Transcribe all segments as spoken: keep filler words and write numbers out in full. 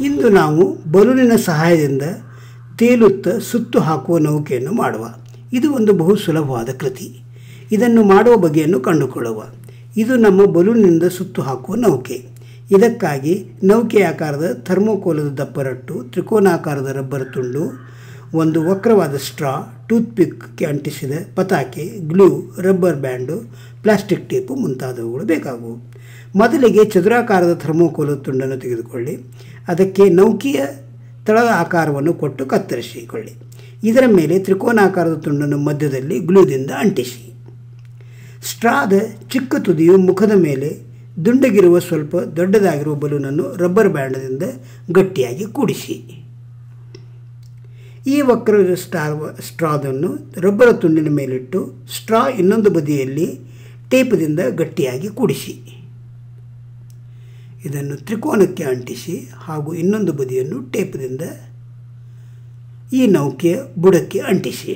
ಇಂದು ನಾವು ಬಲೂನಿನ ಸಹಾಯದಿಂದ ತೇಲುತ್ತಾ ಸುತ್ತು ಹಾಕುವ ನೌಕೆಯನ್ನು ಮಾಡುವ. ಇದು ಒಂದು ಬಹು ಸುಲಭವಾದ ಕೃತಿ. ಇದನ್ನು ಮಾಡುವ ಬಗೆಯನ್ನು ಕಂಡುಕೊಳ್ಳುವ. ಇದು ನಮ್ಮ ಬಲೂನಿನಿಂದ ಸುತ್ತು ಹಾಕುವ ನೌಕೆ. ಇದಕ್ಕಾಗಿ ನೌಕೆ ಆಕಾರದ ಥರ್ಮೋಕೋಲದ ದಪ್ಪರಟ್ಟು, ತ್ರಿಕೋನಾಕಾರದ ರಬ್ಬರ್ ತುಂಡು, ಒಂದು ವಕ್ರವಾದ ಸ್ಟ್ರಾ, ಟೂತ್ಪಿಕ್ಗೆ ಅಂಟಿಸಿದ ಪತಾಕೆ, glue, rubber band, plastic tape ಮುಂತಾದವುಗಳು ಬೇಕಾಗುವು. ಮೊದಲಿಗೆ ಚದುರಾಕಾರದ ಥರ್ಮೋಕೋಲದ ತುಂಡನ್ನು ತೆಗೆದುಕೊಳ್ಳಿ. ಅದಕ್ಕೆ ನೌಕೆಯ ತಳದ ಆಕಾರವನ್ನು ಕೊಟ್ಟು ಕತ್ತರಿಸಿಕೊಳ್ಳಿ. ಇದರ ಮೇಲೆ ತ್ರಿಕೋನಾಕಾರದ ತುಂಡನ್ನು ಮಧ್ಯದಲ್ಲಿ ಗ್ಲೂದಿಂದ ಅಂಟಿಸಿ. ಸ್ಟ್ರಾದ ಚಿಕ್ಕ ತುದಿಯು ಮುಖದ ಮೇಲೆ ದುಂಡಗಿರುವ ಸ್ವಲ್ಪ ದೊಡ್ಡದಾಗಿರುವ ಬಲೂನನ್ನು ರಬ್ಬರ್ ಬ್ಯಾಂಡದಿಂದ ಗಟ್ಟಿಯಾಗಿ ಕೂಡಿಸಿ. ಈ ವಕ್ರ ಸ್ಟಾರ್ ಸ್ಟ್ರಾದನ್ನು ರಬ್ಬರ್ ತುಂಡಿನ ಮೇಲಿಟ್ಟು ಸ್ಟ್ರಾ ಇನ್ನೊಂದು ಬದಿಯಲ್ಲಿ ಟೇಪದಿಂದ ಗಟ್ಟಿಯಾಗಿ ಕೂಡಿಸಿ. ಇದನ್ನು ತ್ರಿಕೋನಕ್ಕೆ ಅಂಟಿಸಿ ಹಾಗೂ ಇನ್ನೊಂದು ಬದಿಯನ್ನು ಟೇಪದಿಂದ ಈ ನೌಕೆಯ ಬುಡಕ್ಕೆ ಅಂಟಿಸಿ.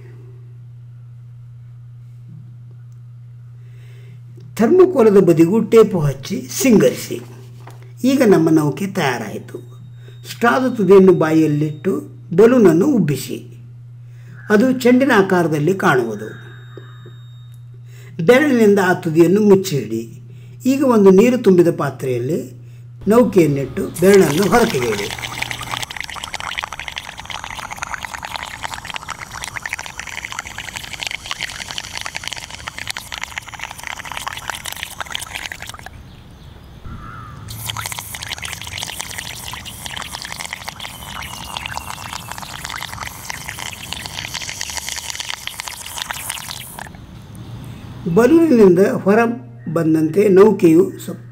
ಥರ್ಮೋಕೋಲದ ಬದಿಗೂ ಟೇಪು ಹಚ್ಚಿ ಸಿಂಗರಿಸಿ. ಈಗ ನಮ್ಮ ನೌಕೆ ತಯಾರಾಯಿತು. ಸ್ಟ್ರಾದ ತುದಿಯನ್ನು ಬಾಯಿಯಲ್ಲಿಟ್ಟು ಬಲೂನನ್ನು ಉಬ್ಬಿಸಿ. ಅದು ಚೆಂಡಿನ ಆಕಾರದಲ್ಲಿ ಕಾಣುವುದು. ಬೆರಳಿನಿಂದ ಆ ತುದಿಯನ್ನು ಮುಚ್ಚಿಡಿ. ಈಗ ಒಂದು ನೀರು ತುಂಬಿದ ಪಾತ್ರೆಯಲ್ಲಿ ನೌಕೆಯನ್ನಿಟ್ಟು ಬೆರಳನ್ನು ಹೊರತೆಗೆಯಿರಿ. ಬಲೂನಿನಿಂದ ಹೊರ ಬಂದಂತೆ ನೌಕೆಯು